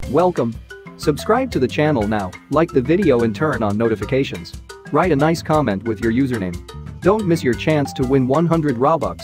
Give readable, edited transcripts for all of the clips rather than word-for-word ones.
Welcome. Subscribe to the channel now, like the video and turn on notifications. Write a nice comment with your username. Don't miss your chance to win 100 Robux.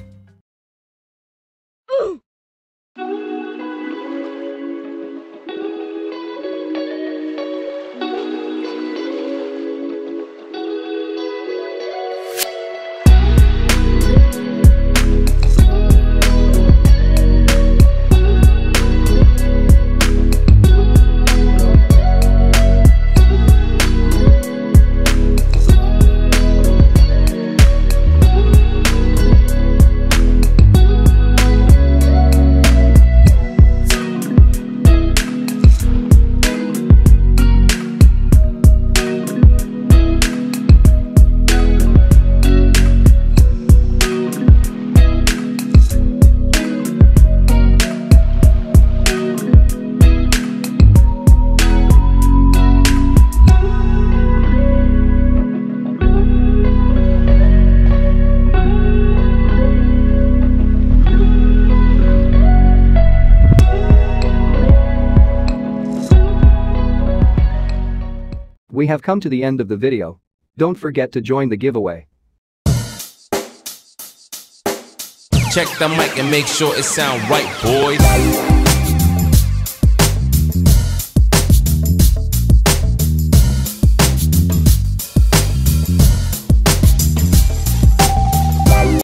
We have come to the end of the video. Don't forget to join the giveaway. Check the mic and make sure it sound right, boys.